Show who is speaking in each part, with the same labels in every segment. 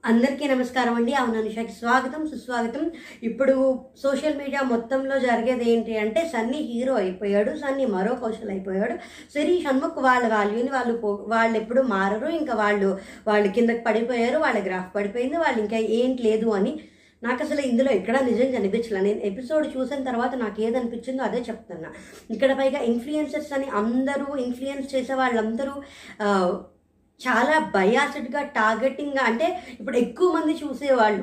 Speaker 1: అందరికీ నమస్కారం అండి. అవును అనుషకి స్వాగతం సుస్వాగతం. ఇప్పుడు సోషల్ మీడియా మొత్తంలో జరిగేది ఏంటి అంటే సన్నీ హీరో అయిపోయాడు, సన్నీ మరో కౌశల్ అయిపోయాడు. సిరి షణ్ముఖ్ వాళ్ళ వాల్యూని వాళ్ళు ఎప్పుడు మారరు. ఇంకా వాళ్ళు కిందకి పడిపోయారు, వాళ్ళ గ్రాఫ్ పడిపోయింది, వాళ్ళు ఇంకా ఏంటి లేదు అని. నాకు అసలు ఇందులో ఎక్కడా నిజంగా అనిపించలే. నేను ఎపిసోడ్ చూసిన తర్వాత నాకు ఏదనిపించిందో అదే చెప్తున్నా. ఇక్కడ పైగా ఇన్ఫ్లుయెన్సర్స్ అని అందరూ ఇన్ఫ్లుయెన్స్ చేసే వాళ్ళందరూ చాలా బయాస్డ్గా టార్గెటింగ్గా, అంటే ఇప్పుడు ఎక్కువ మంది చూసేవాళ్ళు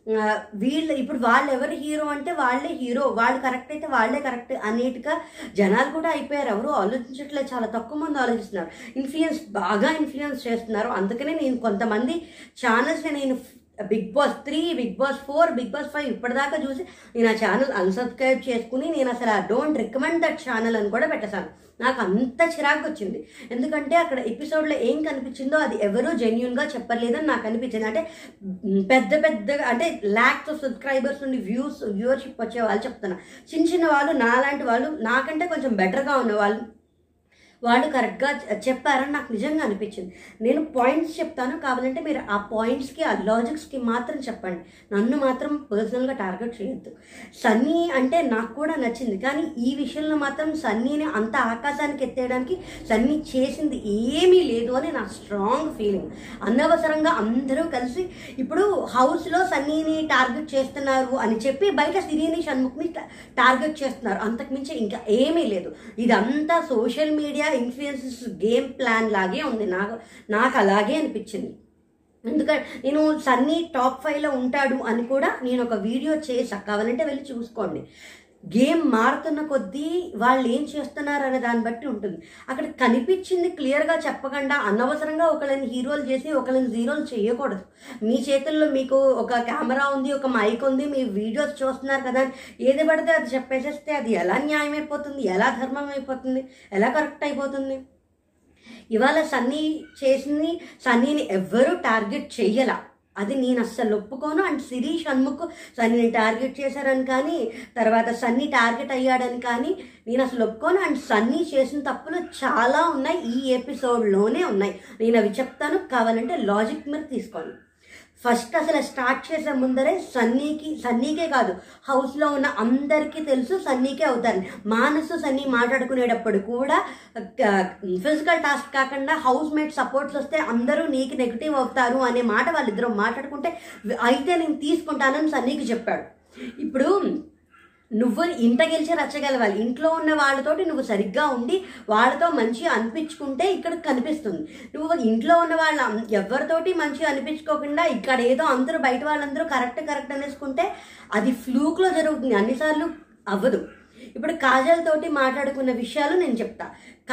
Speaker 1: ఇప్పుడు వాళ్ళు ఎవరు హీరో అంటే వాళ్ళే హీరో, వాళ్ళు కరెక్ట్ అయితే వాళ్ళే కరెక్ట్ అనేట్టుగా జనాలు కూడా అయిపోయారు. ఎవరు ఆలోచించట్లేదు, చాలా తక్కువ మంది ఆలోచిస్తున్నారు. బాగా ఇన్ఫ్లుయెన్స్ చేస్తున్నారు. అందుకనే నేను కొంతమంది ఛానల్స్ని నేను Bigg Boss 3, Bigg Boss 4, Bigg Boss 5 ఇప్పటిదాకా చూసి నేను ఆ ఛానల్ అన్సబ్స్క్రైబ్ చేసుకుని నేను అసలు డోంట్ రికమెండ్ దట్ ఛానల్ అని కూడా పెట్టేశాను. నాకు అంత చిరాకు వచ్చింది. ఎందుకంటే అక్కడ ఎపిసోడ్లో ఏం కనిపించిందో అది ఎవరూ జెన్యున్గా చెప్పలేదని నాకు అనిపించింది. అంటే పెద్దగా అంటే ల్యాక్స్ ఆఫ్ సబ్స్క్రైబర్స్ నుండి వ్యూవర్షిప్ వచ్చే వాళ్ళు చెప్తున్నా. చిన్న వాళ్ళు నాలాంటి వాళ్ళు, నాకంటే కొంచెం బెటర్గా ఉన్న వాళ్ళు కరెక్ట్గా చెప్పారని నాకు నిజంగా అనిపించింది. నేను పాయింట్స్ చెప్తాను, కావాలంటే మీరు ఆ పాయింట్స్కి ఆ లాజిక్స్కి మాత్రం చెప్పండి, నన్ను మాత్రం పర్సనల్గా టార్గెట్ చేయొద్దు. సన్నీ అంటే నాకు కూడా నచ్చింది, కానీ ఈ విషయంలో మాత్రం సన్నీని అంత ఆకాశానికి ఎత్తేయడానికి సన్నీ చేసింది ఏమీ లేదు అని నా స్ట్రాంగ్ ఫీలింగ్. అనవసరంగా అందరూ కలిసి ఇప్పుడు హౌస్లో సన్నీని టార్గెట్ చేస్తున్నారు అని చెప్పి బయట సిరిని షణ్ముఖ్ని టార్గెట్ చేస్తున్నారు. అంతకుమించి ఇంకా ఏమీ లేదు. ఇదంతా social media influences game plan లాగే ఉంది. నాకు అలాగే అనిపించింది. ఎందుకంటే నేను సన్నీ టాప్ 5లో ఉంటాడు అని కూడా నేను ఒక వీడియో చేసా, కావాలంటే వెళ్ళి చూసుకోండి. గేమ్ మారుతున్న కొద్దీ వాళ్ళు ఏం చేస్తున్నారు అనే దాన్ని బట్టి ఉంటుంది. అక్కడ కనిపించింది క్లియర్గా చెప్పకుండా అనవసరంగా ఒకళ్ళని హీరోలు చేసి ఒకళ్ళని జీరోలు చేయకూడదు. మీ చేతుల్లో మీకు ఒక కెమెరా ఉంది, ఒక మైక్ ఉంది, మీ వీడియోస్ చూస్తున్నారు కదా, ఏది పడితే అది చెప్పేసేస్తే అది ఎలా న్యాయం అయిపోతుంది, ఎలా ధర్మం అయిపోతుంది, ఎలా కరెక్ట్ అయిపోతుంది? ఇవాళ సన్నీ చేసింది, సన్నీని ఎవ్వరూ టార్గెట్ చెయ్యాల, అది నేను అస్సలు ఒప్పుకోను. అండ్ సిరి షణ్ముఖ్ సన్నీని టార్గెట్ చేశారని కానీ, తర్వాత సన్నీ టార్గెట్ అయ్యాడని కానీ నేను అసలు ఒప్పుకోను. అండ్ సన్నీ చేసిన తప్పులు చాలా ఉన్నాయి, ఈ ఎపిసోడ్లోనే ఉన్నాయి. నేను అవి చెప్తాను, కావాలంటే లాజిక్ మీద తీసుకోండి. ఫస్ట్ అసలు స్టార్ట్ చేసే ముందరే సన్నీకే కాదు, హౌస్లో ఉన్న అందరికీ తెలుసు సన్నీకే అవుతారని. మానసు సన్నీ మాట్లాడుకునేటప్పుడు కూడా ఫిజికల్ టాస్క్ కాకుండా హౌస్ మేట్ సపోర్ట్స్ వస్తే అందరూ నీకు నెగిటివ్ అవుతారు అనే మాట వాళ్ళిద్దరూ మాట్లాడుకుంటే, అయితే నేను తీసుకుంటానని సన్నీకి చెప్పాడు. ఇప్పుడు నువ్వు ఇంట గెలిచి రచ్చగలవాలి, ఇంట్లో ఉన్న వాళ్ళతోటి నువ్వు సరిగ్గా ఉండి వాళ్ళతో మంచిగా అనిపించుకుంటే ఇక్కడ కనిపిస్తుంది. నువ్వు ఇంట్లో ఉన్న వాళ్ళ ఎవరితోటి మంచిగా అనిపించుకోకుండా ఇక్కడ ఏదో అందరూ బయట వాళ్ళందరూ కరెక్ట్ అనేసుకుంటే అది ఫ్లూక్లో జరుగుతుంది, అన్నిసార్లు అవ్వదు. ఇప్పుడు కాజల్ తోటి మాట్లాడుకున్న విషయాలు నేను చెప్తా.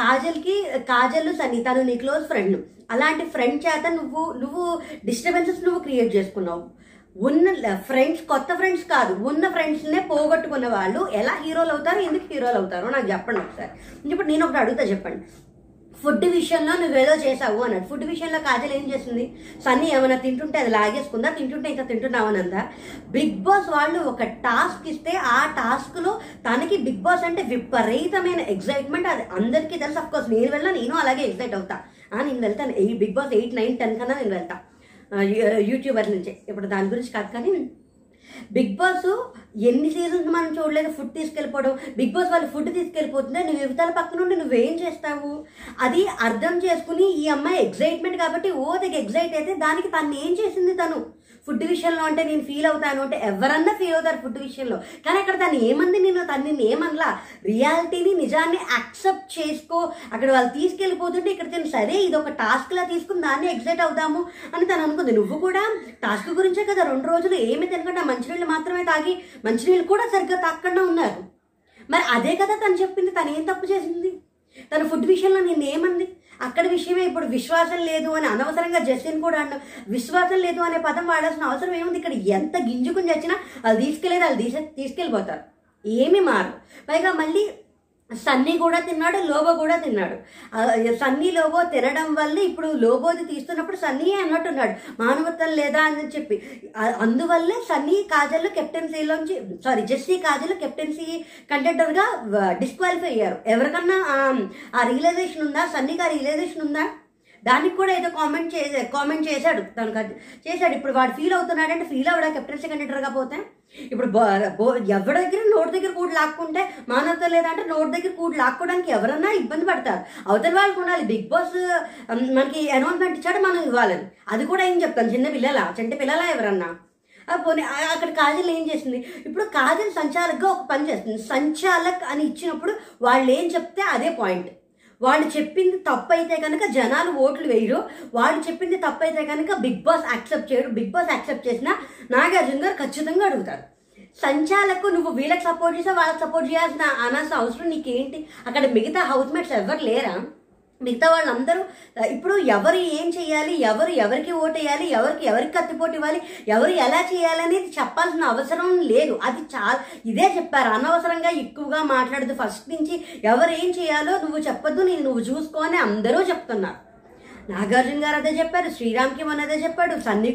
Speaker 1: కాజల్ సన్నీ తను నీ క్లోజ్ ఫ్రెండ్, అలాంటి ఫ్రెండ్ చేత నువ్వు డిస్టర్బెన్సెస్ నువ్వు క్రియేట్ చేసుకున్నావు. ఉన్న ఫ్రెండ్స్, కొత్త ఫ్రెండ్స్ కాదు, ఉన్న ఫ్రెండ్స్నే పోగొట్టుకున్న వాళ్ళు ఎలా హీరోలు అవుతారు, ఎందుకు హీరోలు అవుతారో నాకు చెప్పండి ఒకసారి. ఇప్పుడు నేను ఒకటి అడుగుతా, చెప్పండి. ఫుడ్ విషయంలో నువ్వేదో చేసావు అన్నాడు. ఫుడ్ విషయంలో కాజల్ ఏం చేసింది? సన్నీ ఏమైనా తింటుంటే అది లాగేసుకుందా, తింటుంటే ఇంత తింటున్నావు అని అందా? బిగ్ బాస్ వాళ్ళు ఒక టాస్క్ ఇస్తే ఆ టాస్క్లో తనకి బిగ్ బాస్ అంటే విపరీతమైన ఎగ్జైట్మెంట్, అది అందరికీ తెలుసు. అఫ్కోర్స్ నేను అలాగే ఎగ్జైట్ అవుతా. నేను వెళ్తాను, బిగ్ బాస్ 8, 9, 10 కన్నా నేను వెళ్తా యూట్యూబర్ నుంచే. ఇప్పుడు దాని గురించి కాదు, కానీ బిగ్ బాస్ ఎన్ని సీజన్స్ మనం చూడలేదు. ఫుడ్ తీసుకెళ్ళిపోవడం, బిగ్ బాస్ వాళ్ళు ఫుడ్ తీసుకెళ్ళిపోతుంటే నువ్వు యువతల పక్క నుండి నువ్వేం చేస్తావు? అది అర్థం చేసుకుని ఈ అమ్మాయి ఎగ్జైట్మెంట్ కాబట్టి ఎగ్జైట్ అయితే దానికి తను ఏం చేసింది? తను ఫుడ్ విషయంలో అంటే నేను ఫీల్ అవుతాను అంటే ఎవరన్నా ఫీల్ అవుతారు ఫుడ్ విషయంలో, కానీ అక్కడ తను ఏమంది? తను ఏమనలా. రియాలిటీని, నిజాన్ని యాక్సెప్ట్ చేసుకో. అక్కడ వాళ్ళు తీసుకెళ్ళిపోతుంటే ఇక్కడ తిని సరే ఇది ఒక టాస్క్ లా తీసుకుని దాన్ని ఎగ్జైట్ అవుతాము అని తను అనుకుంది. నువ్వు కూడా టాస్క్ గురించే కదా 2 రోజులు ఏమి తినకుండా మంచినీళ్ళు మాత్రమే తాగి, మంచినీళ్ళు కూడా సరిగ్గా తాగకుండా ఉన్నారు. మరి అదే కదా తను చెప్పింది. తను ఏం తప్పు చేసింది? తన ఫుడ్ విషయంలో నేను ఏమంది? అక్కడ విషయమే. ఇప్పుడు విశ్వాసం లేదు అని అనవసరంగా జస్టిన్ కూడా అన్నాడు. విశ్వాసం లేదు అనే పదం వాడాల్సిన అవసరం ఏముంది? ఇక్కడ ఎంత గింజుకుని చచ్చినా వాళ్ళు తీసుకెళ్ళిపోతారు, ఏమి మారు. పైగా మళ్ళీ సన్నీ కూడా తిన్నాడు, లోబో కూడా తిన్నాడు. సన్నీ లోబో తినడం వల్ల ఇప్పుడు లోబోది తీస్తున్నప్పుడు సన్నీయే అన్నట్టున్నాడు, మానవత్వం లేదా అని చెప్పి. అందువల్లే సన్నీ కాజల్ కెప్టెన్సీలోంచి జెస్సీ కాజల్ కెప్టెన్సీ కంటెండర్గా డిస్క్వాలిఫై అయ్యారు. ఎవరికన్నా ఆ రియలైజేషన్ ఉందా? సన్నీకి ఆ రియలైజేషన్ ఉందా? దానికి కూడా ఏదో కామెంట్ చేశాడు తను చేశాడు. ఇప్పుడు వాడు ఫీల్ అవుతున్నాడంటే ఫీల్ అవ్వడా కెప్టెన్సీ కంటెండర్గా పోతే? ఇప్పుడు ఎవరి దగ్గర నోటి దగ్గర కూడి లాక్కుంటే మానవత లేదంటే నోటి దగ్గర కూడి లాక్కోవడానికి ఎవరన్నా ఇబ్బంది పడతారు. అవతల వాళ్ళకు ఉండాలి. బిగ్ బాస్ మనకి అనౌన్స్మెంట్ ఇచ్చాడు, మనం ఇవ్వాలని. అది కూడా ఏం చెప్తాను, చిన్న పిల్లలా ఎవరన్నా పోనీ. అక్కడ కాజల్ ఏం చేసింది? ఇప్పుడు కాజల్ సంచాలక్గా ఒక పని చేస్తుంది. సంచాలక్ అని ఇచ్చినప్పుడు వాళ్ళు ఏం చెప్తే అదే పాయింట్. వాళ్ళు చెప్పింది తప్పు అయితే కనుక జనాలు ఓట్లు వేయరు. వాళ్ళు చెప్పింది తప్పు అయితే కనుక బిగ్ బాస్ యాక్సెప్ట్ చేయడు. బిగ్ బాస్ యాక్సెప్ట్ చేసినా నాగార్జున గారు ఖచ్చితంగా అడుగుతారు. సంచాలకు నువ్వు వీళ్ళకి సపోర్ట్ చేసా వాళ్ళకి సపోర్ట్ చేయాల్సిన అనాల్సిన అవసరం నీకేంటి? అక్కడ మిగతా హౌస్ మేట్స్ ఎవరు లేరా? మిగతా వాళ్ళందరూ ఇప్పుడు ఎవరు ఏం చేయాలి, ఎవరికి ఓటు వేయాలి, ఎవరికి కత్తిపోటు ఇవ్వాలి, ఎవరు ఎలా చేయాలనేది చెప్పాల్సిన అవసరం లేదు. అది ఇదే చెప్పారు. అనవసరంగా ఎక్కువగా మాట్లాడదు. ఫస్ట్ నుంచి ఎవరు ఏం చేయాలో నువ్వు చెప్పొద్దు, నువ్వు చూసుకో అని అందరూ చెప్తున్నారు. నాగార్జున గారు అదే చెప్పారు, శ్రీరామ్కి మొన్న అదే చెప్పాడు,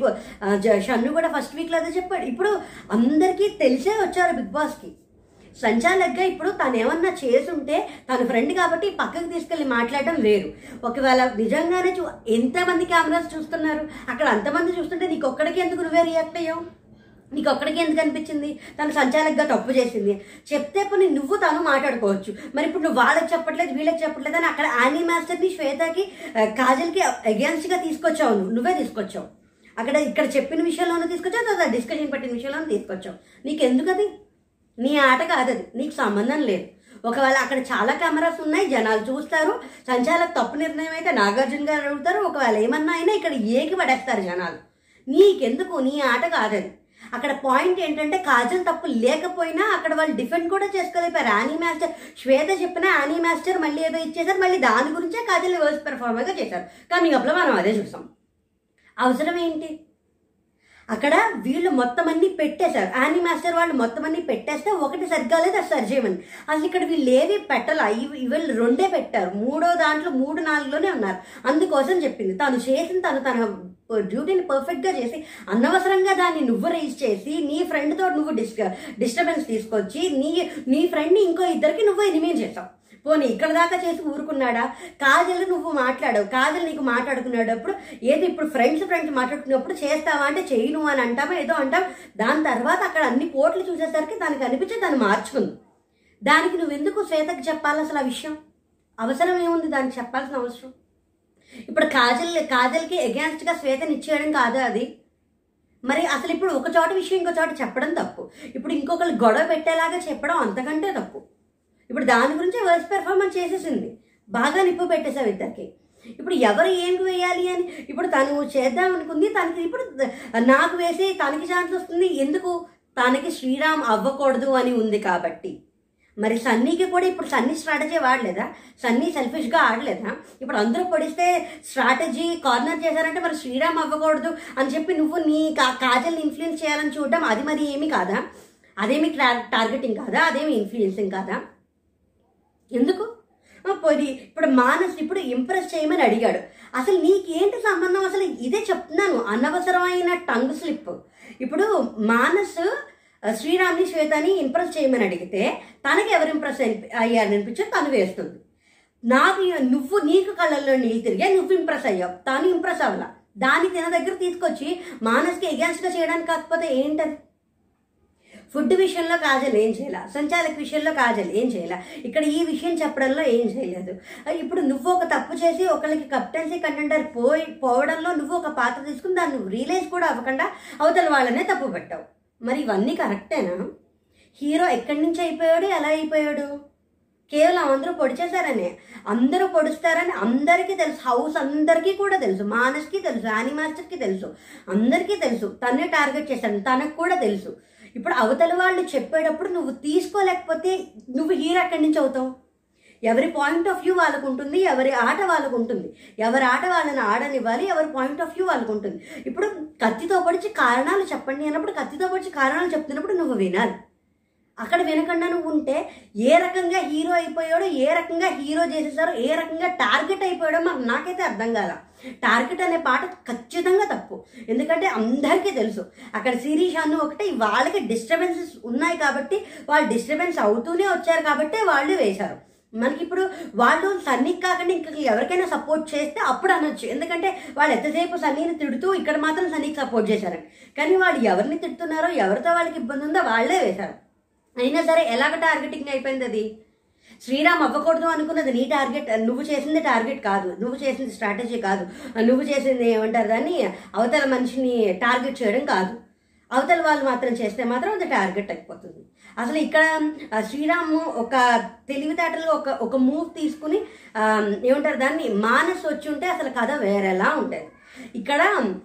Speaker 1: షన్ను కూడా ఫస్ట్ వీక్లో అదే చెప్పాడు. ఇప్పుడు అందరికీ తెలిసే వచ్చారు బిగ్ బాస్కి. సంచాలక్గా ఇప్పుడు తను ఏమన్నా చేసుంటే తన ఫ్రెండ్ కాబట్టి పక్కకు తీసుకెళ్ళి మాట్లాడడం వేరు. ఒకవేళ నిజంగానే ఎంతమంది కెమెరాస్ చూస్తున్నారు, అక్కడ అంతమంది చూస్తుంటే నీకు ఒక్కడికి ఎందుకు నువ్వే రియాక్ట్ అయ్యావు? నీకు ఒక్కడికి ఎందుకు అనిపించింది తను సంచాలక్గా తప్పు చేసింది? చెప్తే పోనీ నువ్వు తను మాట్లాడుకోవచ్చు. మరి ఇప్పుడు నువ్వు వాళ్ళకి చెప్పట్లేదు వీళ్ళకి చెప్పట్లేదు అని అక్కడ యానీ మాస్టర్ని శ్వేతకి కాజల్కి అగేన్స్ట్గా తీసుకొచ్చావు. నువ్వే తీసుకొచ్చావు. ఇక్కడ చెప్పిన విషయంలోనూ తీసుకొచ్చావు, తర్వాత డిస్కషన్ పెట్టిన విషయంలోనూ తీసుకొచ్చావు. నీకెందుకు? అది నీ ఆట కాదు, అది నీకు సంబంధం లేదు. ఒకవేళ అక్కడ చాలా కెమెరాస్ ఉన్నాయి, జనాలు చూస్తారు. సంచాలక్ తప్పు నిర్ణయం అయితే నాగార్జున గారు అడుగుతారు. ఒకవేళ ఏమన్నా అయినా ఇక్కడ ఏకి పడేస్తారు జనాలు. నీకెందుకు? నీ ఆట కాదది. అక్కడ పాయింట్ ఏంటంటే కాజల్ తప్పు లేకపోయినా అక్కడ వాళ్ళు డిఫెండ్ కూడా చేసుకోలేపారు. యానీ మాస్టర్ శ్వేత చెప్పిన యానీ మాస్టర్ మళ్ళీ ఏదో ఇచ్చేసారు. మళ్ళీ దాని గురించే కాజల్ వర్స్ పెర్ఫార్మర్గా చేశారు. కమింగ్ అప్లో మనం అదే చూసాం. అవసరం ఏంటి? అక్కడ వీళ్ళు మొత్తం అన్ని పెట్టేశారు. యానీ మాస్టర్ వాళ్ళు మొత్తం అన్ని పెట్టేస్తే ఒకటి సరిగ్గా లేదు, అది సరి చేయమని. అసలు ఇక్కడ వీళ్ళు ఏవి పెట్టాలా? వీళ్ళు 2 పెట్టారు. 3వ దాంట్లో 3-4లోనే ఉన్నారు. అందుకోసం చెప్పింది తను చేసిన తన డ్యూటీని పర్ఫెక్ట్గా చేసి అనవసరంగా దాన్ని నువ్వు రైజ్ చేసి నీ ఫ్రెండ్తో నువ్వు డిస్టర్బెన్స్ తీసుకొచ్చి నీ ఫ్రెండ్ని ఇంకో ఇద్దరికి నువ్వు ఎనిమేట్ చేసావు. పోనీ ఇక్కడ దాకా చేసి ఊరుకున్నాడా? కాజల్ నువ్వు మాట్లాడావు, కాజల్ నీకు మాట్లాడుకునేటప్పుడు ఏది ఇప్పుడు ఫ్రెండ్స్ మాట్లాడుకున్నప్పుడు చేస్తావా అంటే చేయను అని అంటామా ఏదో అంటాం. దాని తర్వాత అక్కడ అన్ని పోట్లు చూసేసరికి దానికి అనిపించి దాన్ని మార్చుకుంది. దానికి నువ్వెందుకు శ్వేతకు చెప్పాలి? అసలు ఆ విషయం అవసరం ఏముంది దానికి చెప్పాల్సిన అవసరం? ఇప్పుడు కాజల్కి అగేన్స్ట్గా శ్వేతని ఇచ్చేయడం కాదా అది? మరి అసలు ఇప్పుడు ఒక చోట విషయం ఇంకో చోట చెప్పడం తప్పు. ఇప్పుడు ఇంకొకరు గొడవ పెట్టేలాగా చెప్పడం అంతకంటే తప్పు. ఇప్పుడు దాని గురించి వర్స్ పెర్ఫార్మెన్స్ చేసేసింది. బాగా నిప్పు పెట్టేసావు ఇద్దరికి. ఇప్పుడు ఎవరు ఏం వేయాలి అని ఇప్పుడు తను చేద్దాం అనుకుంది. తనకి ఇప్పుడు నాకు వేసి తనకి ఛాన్స్ వస్తుంది. ఎందుకు? తనకి శ్రీరామ్ అవ్వకూడదు అని ఉంది కాబట్టి. మరి సన్నీకి కూడా ఇప్పుడు సన్నీ స్ట్రాటజీ వాడలేదా? సన్నీ సెల్ఫిష్గా ఆడలేదా? ఇప్పుడు అందరూ పొడిస్తే స్ట్రాటజీ కార్నర్ చేశారంటే మరి శ్రీరామ్ అవ్వకూడదు అని చెప్పి నువ్వు నీ కాజల్ని ఇన్ఫ్లుయెన్స్ చేయాలని చూడడం అది మరి ఏమీ కాదా? అదేమి టార్గెటింగ్ కాదా? అదేమి ఇన్ఫ్లుయెన్సింగ్ కాదా? ఎందుకు? పోయి ఇప్పుడు మానస్ ఇప్పుడు ఇంప్రెస్ చేయమని అడిగాడు. అసలు నీకేంటి సంబంధం? అసలు ఇదే చెప్తున్నాను, అనవసరమైన టంగ్ స్లిప్. ఇప్పుడు మానస్ శ్రీరామ్ని శ్వేతని ఇంప్రెస్ చేయమని అడిగితే తనకి ఎవరు ఇంప్రెస్ అయ్యారనిపించి తను వేస్తుంది. నీకు కళ్ళల్లో నీళ్ళు తిరిగా నువ్వు ఇంప్రెస్ అయ్యావు, తను ఇంప్రెస్ అవ్వాల. దాన్ని తన దగ్గర తీసుకొచ్చి మానస్కి ఎగెన్స్ట్గా చేయడానికి కాకపోతే ఏంటది? ఫుడ్ విషయంలో కాజల్ ఏం చేయాల, సంచాలక్ విషయంలో కాజల్ ఏం చేయాల, ఇక్కడ ఈ విషయం చెప్పడంలో ఏం చేయలేదు. ఇప్పుడు నువ్వు ఒక తప్పు చేసి ఒకరికి కెప్టెన్సీ కంటెండర్ పోవడంలో నువ్వు ఒక పాత్ర తీసుకుని దాన్ని రియలైజ్ కూడా అవ్వకుండా అవతల వాళ్ళనే తప్పు పెట్టావు. మరి ఇవన్నీ కరెక్టేనా? హీరో ఎక్కడి నుంచి అయిపోయాడు, ఎలా అయిపోయాడు? కేవలం అందరూ పొడిచేశారనే. అందరూ పొడుస్తారని అందరికీ తెలుసు, హౌస్ అందరికీ కూడా తెలుసు, మానస్కి తెలుసు, యానీ మాస్టర్కి తెలుసు, అందరికీ తెలుసు. తన్నే టార్గెట్ చేశాను, తనకు కూడా తెలుసు. ఇప్పుడు అవతల వాళ్ళు చెప్పేటప్పుడు నువ్వు తీసుకోలేకపోతే నువ్వు హీరో ఎక్కడి నుంచి అవుతావు? ఎవరి పాయింట్ ఆఫ్ వ్యూ వాళ్ళకు ఉంటుంది, ఎవరి ఆట వాళ్ళకు ఉంటుంది, ఎవరి ఆట వాళ్ళని ఆడనివ్వాలి, ఎవరి పాయింట్ ఆఫ్ వ్యూ వాళ్ళకు ఉంటుంది. ఇప్పుడు కత్తితో పొడిచి కారణాలు చెప్పండి అన్నప్పుడు కత్తితో పొడిచి కారణాలు చెప్తున్నప్పుడు నువ్వు వినాలి. అక్కడ వినకుండా నువ్వు ఉంటే ఏ రకంగా హీరో అయిపోయాడో, ఏ రకంగా హీరో చేసేసారో, ఏ రకంగా టార్గెట్ అయిపోయాడో నాకైతే అర్థం కాల. టార్గెట్ అనే పాట ఖచ్చితంగా తప్పు. ఎందుకంటే అందరికీ తెలుసు అక్కడ శిరీష్ అన్ను ఒకటే వాళ్ళకి డిస్టర్బెన్సెస్ ఉన్నాయి కాబట్టి వాళ్ళు డిస్టర్బెన్స్ అవుతూనే వచ్చారు కాబట్టి వాళ్ళు వేశారు. మనకి ఇప్పుడు వాళ్ళు సన్నీకి కాకుండా ఇంకా ఎవరికైనా సపోర్ట్ చేస్తే అప్పుడు అనొచ్చు. ఎందుకంటే వాళ్ళు ఎంతసేపు సన్నీని తిడుతూ ఇక్కడ మాత్రం సన్నీకి సపోర్ట్ చేశారని. కానీ వాళ్ళు ఎవరిని తిడుతున్నారో, ఎవరితో వాళ్ళకి ఇబ్బంది ఉందో వాళ్ళే వేశారు. అయినా సరే ఎలాగ టార్గెటింగ్ అయిపోయింది అది. శ్రీరామ్ అవ్వకూడదు అనుకున్నది నీ టార్గెట్, నువ్వు చేసింది టార్గెట్ కాదు, నువ్వు చేసింది స్ట్రాటజీ కాదు, నువ్వు చేసింది ఏమంటారు దాన్ని అవతల మనిషిని టార్గెట్ చేయడం కాదు. అవతల వాళ్ళు మాత్రం చేస్తే మాత్రం అది టార్గెట్ అయిపోతుంది. అసలు ఇక్కడ శ్రీరామ్ ఒక తెలివితేటలు ఒక మూవ్ తీసుకుని ఏమంటారు దాన్ని మానస్ వచ్చి ఉంటే అసలు కథ వేరేలా ఉంటుంది. ఇక్కడ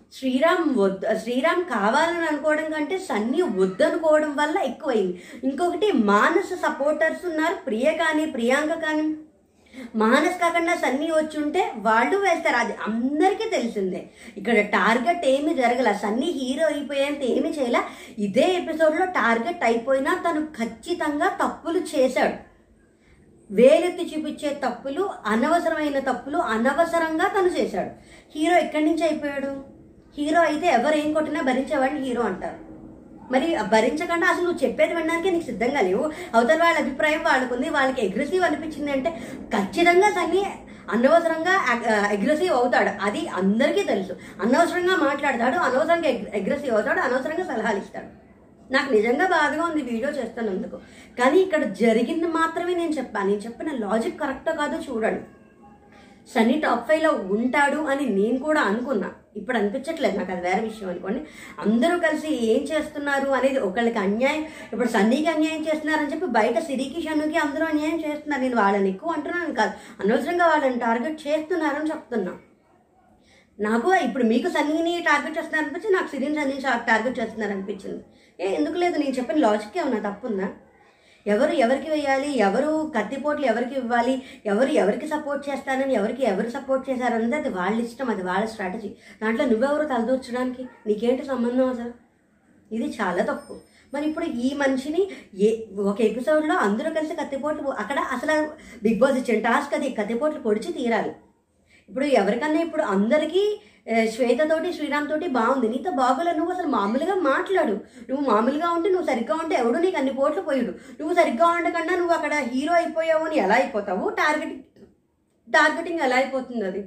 Speaker 1: శ్రీరామ్ కావాలని అనుకోవడం కంటే సన్నీ వద్దనుకోవడం వల్ల ఎక్కువైంది. ఇంకొకటి మానస్ సపోర్టర్స్ ఉన్నారు, ప్రియాంక కానీ. మానస్ కాకుండా సన్నీ వచ్చి ఉంటే వాళ్ళు వేస్తారు, అది అందరికీ తెలిసిందే. ఇక్కడ టార్గెట్ ఏమి జరగల, సన్నీ హీరో అయిపోయేంత ఏమి చేయలే. ఇదే ఎపిసోడ్లో టార్గెట్ అయిపోయినా తను ఖచ్చితంగా తప్పులు చేశాడు. వేలెత్తి చూపించే తప్పులు, అనవసరమైన తప్పులు అనవసరంగా తను చేశాడు. హీరో ఎక్కడి నుంచి అయిపోయాడు? హీరో అయితే ఎవరు ఏం కొట్టినా భరించేవాడిని హీరో అంటారు. మరి భరించకుండా అసలు నువ్వు చెప్పేది వినడానికి నీకు సిద్ధంగా లేవు. అవతల వాళ్ళ అభిప్రాయం వాళ్ళకుంది, వాళ్ళకి అగ్రెసివ్ అనిపించింది అంటే ఖచ్చితంగా సన్నీ అనవసరంగా అగ్రెసివ్ అవుతాడు. అది అందరికీ తెలుసు. అనవసరంగా మాట్లాడతాడు, అనవసరంగా అగ్రెసివ్ అవుతాడు, అనవసరంగా సలహాలు ఇస్తాడు. నాకు నిజంగా బాధగా ఉంది వీడియో చేస్తున్నందుకు. కానీ ఇక్కడ జరిగింది మాత్రమే నేను చెప్పిన లాజిక్ కరెక్టో కాదో చూడండి. సన్నీ టాప్ 5లో ఉంటాడు అని నేను కూడా అనుకున్నా, ఇప్పుడు అనిపించట్లేదు నాకు, అది వేరే విషయం అనుకోండి. అందరూ కలిసి ఏం చేస్తున్నారు అనేది ఒకళ్ళకి అన్యాయం. ఇప్పుడు సన్నీకి అన్యాయం చేస్తున్నారని చెప్పి బయట సిరికి షన్నుకి అందరూ అన్యాయం చేస్తున్నారు. నేను వాళ్ళని ఎక్కువ అంటున్నాను కాదు, అనవసరంగా వాళ్ళని టార్గెట్ చేస్తున్నారని చెప్తున్నా. నాకు ఇప్పుడు మీకు సన్నీని టార్గెట్ చేస్తున్నారు అనిపించి, నాకు సన్నీని టార్గెట్ చేస్తున్నారు అనిపించింది. ఎందుకు లేదు? నేను చెప్పిన లాజిక్ ఏమన్నా తప్పుందా? ఎవరికి వేయాలి, ఎవరు కత్తిపోట్లు ఎవరికి ఇవ్వాలి, ఎవరికి సపోర్ట్ చేస్తానని ఎవరు సపోర్ట్ చేశారన్నది అది వాళ్ళ ఇష్టం, అది వాళ్ళ స్ట్రాటజీ. దాంట్లో నువ్వెవరు తలదూర్చడానికి? నీకేంటి సంబంధం అసలు? ఇది చాలా తప్పు. మరి ఇప్పుడు ఈ మనిషిని ఒక ఎపిసోడ్లో అందరూ కలిసి కత్తిపోట్లు, అక్కడ అసలు బిగ్ బాస్ ఇచ్చిన టాస్క్ అది, కత్తిపోట్లు పొడిచి తీరాలి. ఇప్పుడు ఎవరికన్నా ఇప్పుడు అందరికీ శ్వేతతోటి శ్రీరామ్ తోటి బాగుంది, నీతో బాగోలే, నువ్వు అసలు మామూలుగా మాట్లాడు. నువ్వు మామూలుగా ఉంటే, నువ్వు సరిగ్గా ఉంటే ఎవడు నీకు అన్ని పోట్లు పోయాడు. నువ్వు సరిగ్గా ఉండకుండా నువ్వు అక్కడ హీరో అయిపోయావు అని ఎలా అయిపోతావు? టార్గెటింగ్ ఎలా అయిపోతుంది అది?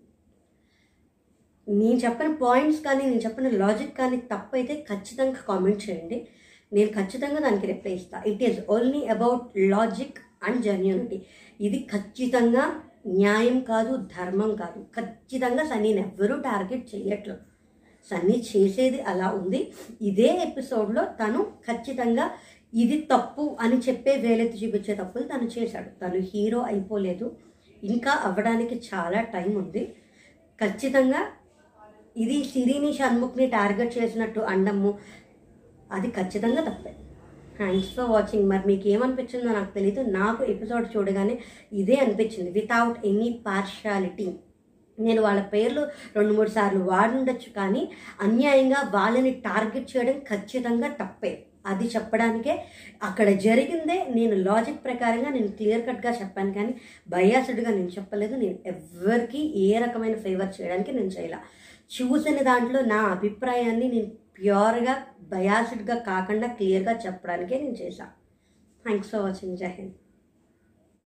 Speaker 1: నేను చెప్పిన పాయింట్స్ కానీ నేను చెప్పిన లాజిక్ కానీ తప్పైతే ఖచ్చితంగా కామెంట్ చేయండి, నేను ఖచ్చితంగా దానికి రిప్లై ఇస్తాను. It is only about logic and genuinity. ఇది ఖచ్చితంగా న్యాయం కాదు, ధర్మం కాదు. ఖచ్చితంగా సన్నీని ఎవ్వరూ టార్గెట్ చేయట్లేదు. సన్నీ చేసేది అలా ఉంది. ఇదే ఎపిసోడ్లో తను ఖచ్చితంగా ఇది తప్పు అని చెప్పే వేలెత్తి చూపించే తప్పులు తను చేశాడు. తను హీరో అయిపోలేదు, ఇంకా అవ్వడానికి చాలా టైం ఉంది. ఖచ్చితంగా ఇది సిరిని షణ్ముఖ్ని టార్గెట్ చేసినట్టు అండము అది ఖచ్చితంగా తప్పే. Thanks for watching. మరి మీకు ఏమనిపించిందో నాకు తెలియదు, నాకు ఎపిసోడ్ చూడగానే ఇదే అనిపించింది, వితౌట్ ఎనీ పార్షాలిటీ. నేను వాళ్ళ పేర్లు 2-3 సార్లు వాడుండొచ్చు, కానీ అన్యాయంగా వాళ్ళని టార్గెట్ చేయడం ఖచ్చితంగా తప్పే. అది చెప్పడానికే అక్కడ జరిగిందే. నేను లాజిక్ ప్రకారంగా నేను క్లియర్ కట్గా చెప్పాను, కానీ బయాస్డ్గా నేను చెప్పలేదు. నేను ఎవరికి ఏ రకమైన ఫేవర్ చేయడానికి నేను చేయలే. చూసిన దాంట్లో నా అభిప్రాయాన్ని నేను ప్యూర్గా బయాస్డ్గా కాకుండా క్లియర్గా చెప్పడానికే నేను చేశాను. Thanks for watching. జై హింద్.